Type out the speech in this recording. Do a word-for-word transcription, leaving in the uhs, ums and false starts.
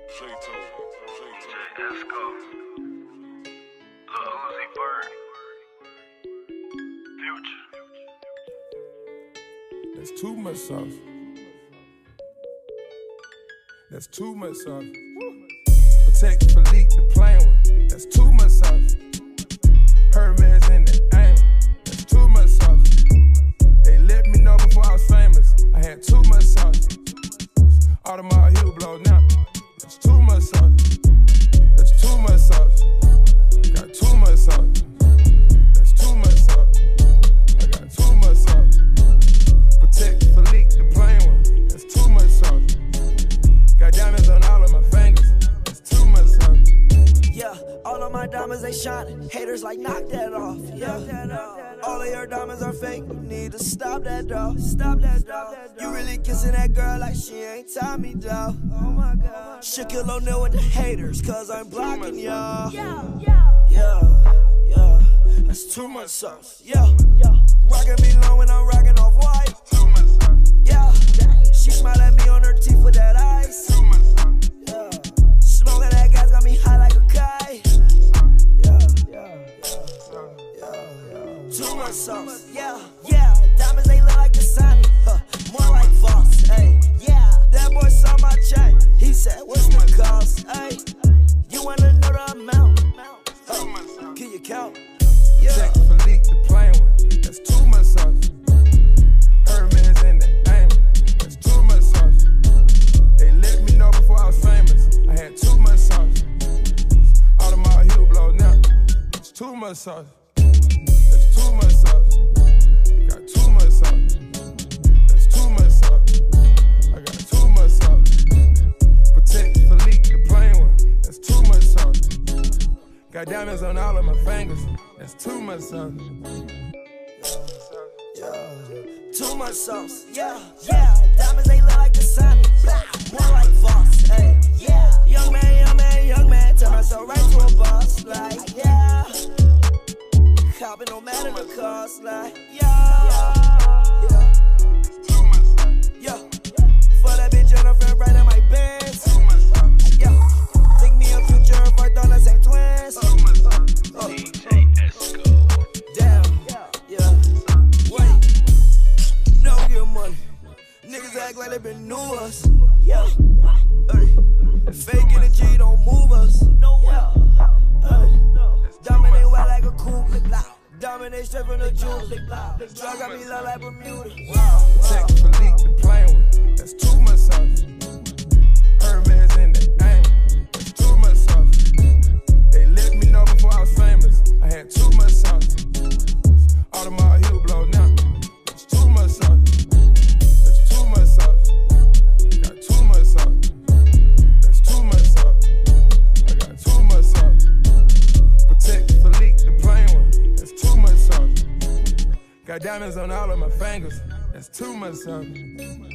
Esco, Lil Uzi Vert, Future. That's too much sauce. That's too much sauce. Protect Philippe, the plain one. That's too much sauce. Hermes in the aim. That's too much sauce. They let me know before I was famous. I had too much sauce. Audemars heel blow now. That's too much sauce. That's too much sauce. Got too much sauce. That's too much sauce. I got too much sauce. Protect Philippe, the plain one. That's too much sauce. Got diamonds on all of my fingers. That's too much sauce. Yeah, all of my diamonds they shining. Haters like knock that off. Yeah, all of your diamonds are fake. You need to stop that dog. Stop that dog. You really kissing that girl like she ain't Tommy dog. Oh my God. Shaquille O'Neal with the haters, cause I'm blocking y'all. Yeah, yeah, yeah, yeah. That's too much sauce. Yeah, rockin' me low when I'm rockin' off white. Yeah, she smile at me on her teeth with that ice. Yeah, smoking that gas got me high like a kite. Yeah, yeah, yeah, yeah. Too much sauce. Yeah, yeah. Diamonds they look like Dasani, huh? More like Voss. Hey, yeah. That boy saw my chain. He said, "What's the cost?" Hey, you wanna know the amount? Huh? Can you count? Yeah. Check Philippe, the plain one. That's too much sauce. Hermes in the aim. That's too much sauce. They let me know before I was famous. I had too much sauce. Audemars heel blow now. That's too much sauce. That's too much sauce. Got too much sauce. That's too much sauce. I got too much sauce. Protect Philippe, the plain one. That's too much sauce. Got diamonds on all of my fingers. That's too much sauce. Yeah, too much sauce. Yeah, yeah. Diamonds they look like Dasani, more like Voss. Hey, yeah. Young man, young man, young man, turn myself right to a boss. Like, yeah. Copping no matter the cost. Like, yeah, yeah, yeah. For that bitch on her friend right in my Benz. Yeah. Think me a future if I thought us ain't twins. Oh. D J Esco. Damn, yeah. Wait, no get money. Niggas act like they been new us. Yeah, hey. Fake energy don't move us. No, yeah. Hey. Dominate wild like a coupe. Dominate straight from the jewel. Drug got me low like Bermuda. Protect Philippe, the plain one. That's too much sauce. Hermes in the aim. That's too much sauce. They let me know before I was famous. I had too much sauce. Audemars heel blow now. That's too much sauce. That's too much sauce. Got too much sauce. That's too much sauce. I got too much sauce. Protect Philippe, the plain one. That's too much sauce. Got diamonds on all of my fingers. That's too much sauce.